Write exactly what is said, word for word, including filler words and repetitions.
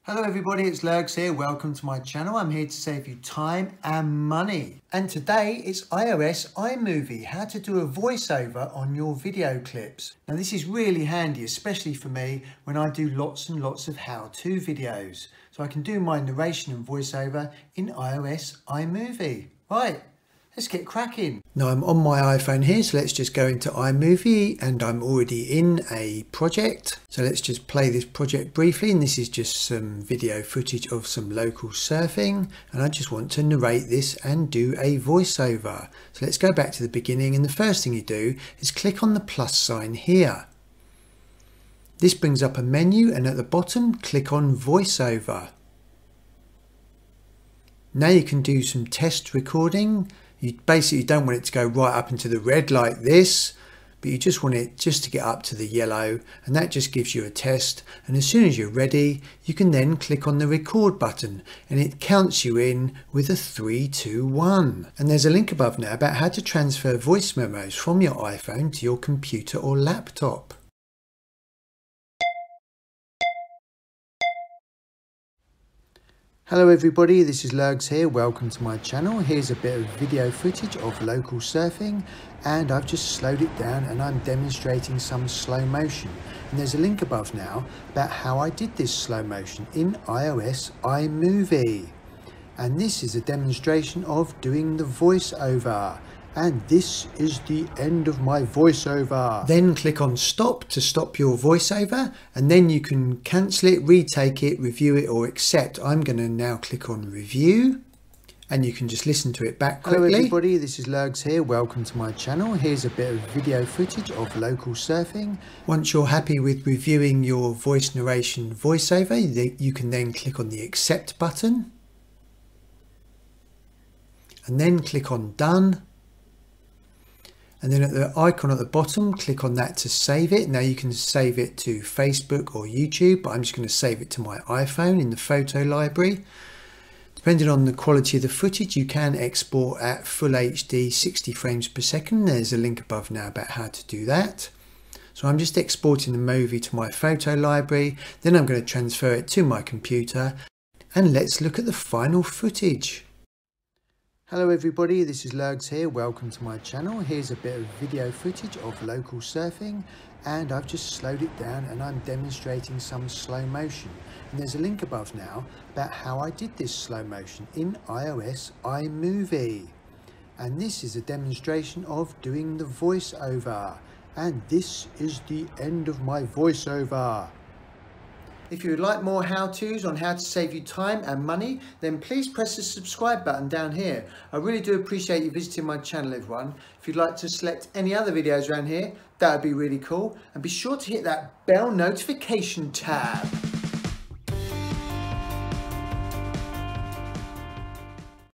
Hello everybody, it's Lurgs here. Welcome to my channel. I'm here to save you time and money. And today it's iOS iMovie, how to do a voiceover on your video clips. Now this is really handy, especially for me when I do lots and lots of how-to videos. So I can do my narration and voiceover in iOS iMovie. Right. Let's get cracking. Now I'm on my iPhone here, so let's just go into iMovie and I'm already in a project. So let's just play this project briefly, and this is just some video footage of some local surfing, and I just want to narrate this and do a voiceover. So let's go back to the beginning, and the first thing you do is click on the plus sign here. This brings up a menu, and at the bottom click on voiceover. Now you can do some test recording. You basically don't want it to go right up into the red like this, but you just want it just to get up to the yellow, and that just gives you a test. And as soon as you're ready, you can then click on the record button and it counts you in with a three, two, one. And there's a link above now about how to transfer voice memos from your iPhone to your computer or laptop. Hello everybody, this is Lurgs here. Welcome to my channel. Here's a bit of video footage of local surfing, and I've just slowed it down and I'm demonstrating some slow motion. And there's a link above now about how I did this slow motion in iOS iMovie. And this is a demonstration of doing the voiceover. And this is the end of my voiceover. Then click on stop to stop your voiceover, and then you can cancel it, retake it, review it, or accept. I'm going to now click on review, and you can just listen to it back quickly. Hello everybody, this is Lurgs here. Welcome to my channel. Here's a bit of video footage of local surfing. Once you're happy with reviewing your voice narration voiceover, you can then click on the accept button, and then click on done. And then at the icon at the bottom, click on that to save it. Now you can save it to Facebook or YouTube, but I'm just going to save it to my iPhone in the photo library. Depending on the quality of the footage, you can export at full H D sixty frames per second. There's a link above now about how to do that. So I'm just exporting the movie to my photo library. Then I'm going to transfer it to my computer. And let's look at the final footage. Hello everybody, this is Lurgs here. Welcome to my channel. Here's a bit of video footage of local surfing, and I've just slowed it down and I'm demonstrating some slow motion. And there's a link above now about how I did this slow motion in iOS iMovie. And this is a demonstration of doing the voiceover. And this is the end of my voiceover. If you would like more how-tos on how to save you time and money, then please press the subscribe button down here. I really do appreciate you visiting my channel, everyone. If you'd like to select any other videos around here, that would be really cool. And be sure to hit that bell notification tab.